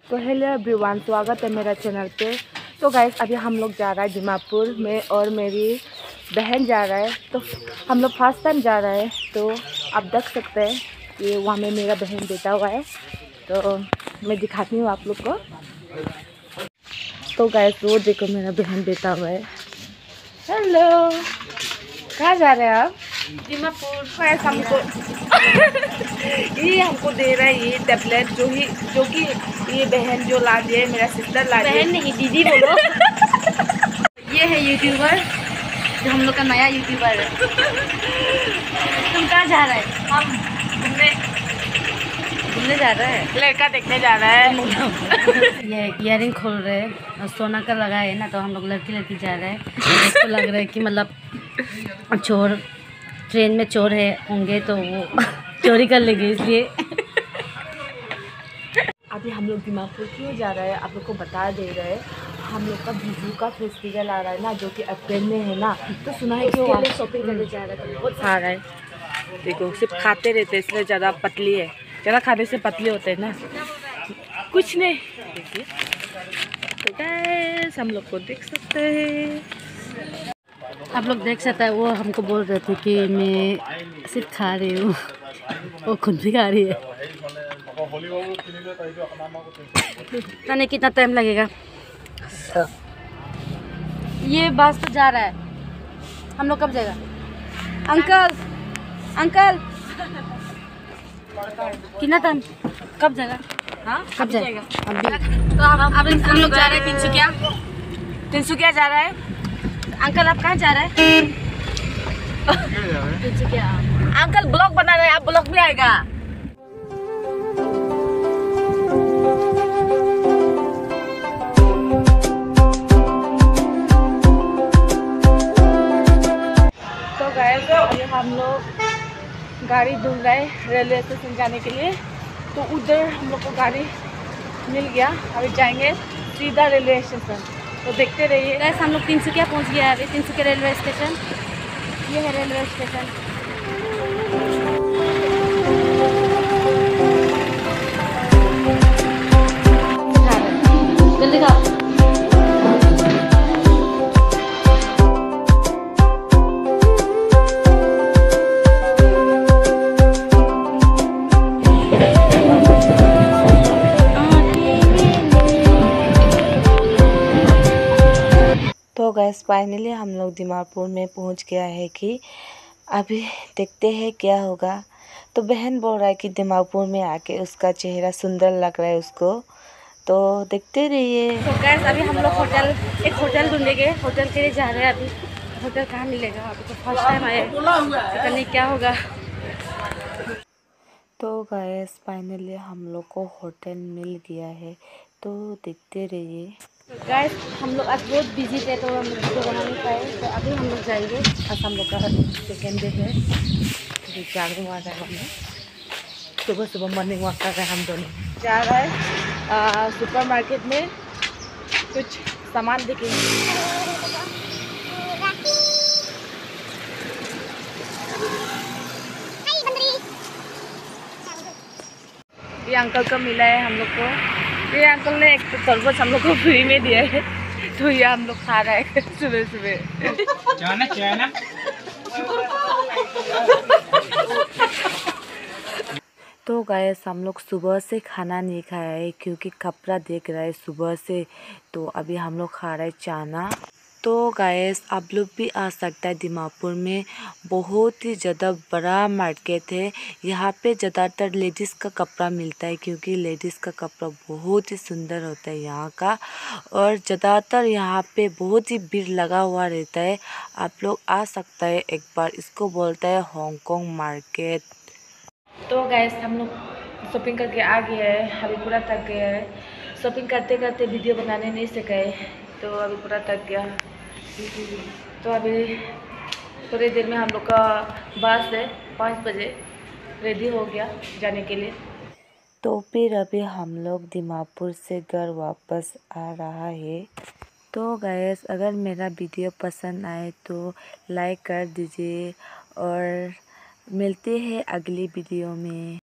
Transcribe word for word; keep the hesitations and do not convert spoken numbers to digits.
तो hello everyone, स्वागत है मेरा चैनल पे। तो गाइस अभी हम लोग जा रहा है दिमापुर में और मेरी बहन जा रहा है। तो हम लोग फर्स्ट टाइम जा रहा है। तो आप देख सकते हैं कि वहाँ में मेरा बहन बैठा हुआ है। तो मैं दिखाती हूँ आप लोग को। तो गाइस वो देखो मेरा बहन बैठा हुआ है। हेलो, कहाँ जा रहे हैं आप? दिमापुर। हमको ये हमको दे रहा है ये टेबलेट, जो ही जो कि ये बहन जो ला दिए, मेरा सिस्टर ला दिए। बहन नहीं दीदी बोलो। ये है यूट्यूबर, जो हम लोग का नया यूट्यूबर है। तुम कहाँ जा रहे हैं? हम घूमने घूमने जा रहे हैं, लड़का देखने जा रहा है। ये इयरिंग खोल रहे हैं और सोना का लगा है ना, तो हम लोग लड़की लड़की जा रहे हैं। इसको लग रहा है कि मतलब चोर, ट्रेन में चोर है होंगे तो वो चोरी कर लेंगे, इसलिए। अभी हम लोग दिमापुर क्यों जा रहे हैं आप लोग को बता दे रहे हैं। हम लोग का बिजू का फेस्टिवल आ रहा है ना, जो कि अप्रैल में है ना। तो सुना है कि वो शॉपिंग करने जा रहे हैं। बहुत सारा है। देखो सिर्फ खाते रहते हैं, इसलिए ज़्यादा पतली है। ज़्यादा खाने से पतले होते हैं ना, कुछ नहीं। देखिए तो गाइस हम लोग को देख सकते हैं। आप लोग देख सकते हैं, वो हमको बोल रहे थे कि मैं सिर्फ खा रही हूँ, वो खुद भी खा रही है। नहीं कितना टाइम लगेगा? ये बस तो जा रहा है, हम लोग कब जाएगा? अंकल अंकल कितना टाइम, कब जाएगा? हाँ कब जाएगा? अभी तो हम अब हम लोग जा रहे हैं तिनसुकिया। तिनसुकिया जा रहा है। अंकल आप कहाँ जा रहे हैं? तिनसुकिया। अंकल ब्लॉग बना रहे हैं, आप ब्लॉग में आएगा। तो गाइस अभी हम लोग गाड़ी ढूंढ रहे हैं रेलवे स्टेशन जाने के लिए। तो उधर हम लोग को गाड़ी मिल गया, अभी जाएंगे सीधा रेलवे स्टेशन। तो देखते रहिए। गैस हम लोग तिनसुकिया पहुँच गया है अभी, तिनसुकिया रेलवे स्टेशन। ये है रेलवे स्टेशन। जल्दी का तो गैस फाइनली हम लोग दिमापुर में पहुंच गया है कि अभी देखते हैं क्या होगा। तो बहन बोल रहा है कि दिमापुर में आके उसका चेहरा सुंदर लग रहा है उसको। तो देखते रहिए। तो गैस अभी हम लोग होटल, एक होटल ढूंढेंगे, होटल के लिए जा रहे हैं अभी। होटल कहाँ मिलेगा? अभी तो फर्स्ट टाइम आए, पता नहीं क्या होगा। तो गैस फाइनली हम लोग को होटल मिल गया है, तो देखते रहिए। तो गाइस हम लोग आज बहुत बिजी थे, तो हम लोग वीडियो बना नहीं पाए। तो अभी हम लोग जाएंगे। आज हम लोग का सेकेंड डे है। जॉगिंग वॉक है, हमने सुबह सुबह मॉर्निंग वॉक कर रहे हैं। हम दोनों जा रहे हैं सुपर मार्केट में कुछ सामान देखेंगे। ये अंकल को मिला है हम लोग को। ये अंकल ने एक तरबूज हम लोग को फ्री में दिया है, तो ये हम लोग खा रहे हैं सुबह सुबह। जाना जाना। तो गाइस हम लोग सुबह से खाना नहीं खाया है, क्योंकि कपड़ा देख रहा है सुबह से। तो अभी हम लोग खा रहे हैं चाना। तो गाइस आप लोग भी आ सकता है दिमापुर में। बहुत ही ज़्यादा बड़ा मार्केट है। यहाँ पे ज़्यादातर लेडीज़ का कपड़ा मिलता है, क्योंकि लेडीज़ का कपड़ा बहुत ही सुंदर होता है यहाँ का। और ज़्यादातर यहाँ पे बहुत ही भीड़ लगा हुआ रहता है। आप लोग आ सकता है एक बार। इसको बोलता है हांगकांग मार्केट। तो गाइस हम लोग शॉपिंग करके आ गए हैं। अभी पूरा थक गया है। शॉपिंग करते करते वीडियो बनाने नहीं सके, तो अभी पूरा थक गया। तो अभी थोड़ी देर में हम लोग का बस है, पाँच बजे रेडी हो गया जाने के लिए। तो फिर अभी हम लोग दिमापुर से घर वापस आ रहा है। तो गाइस अगर मेरा वीडियो पसंद आए तो लाइक कर दीजिए, और मिलते हैं अगली वीडियो में।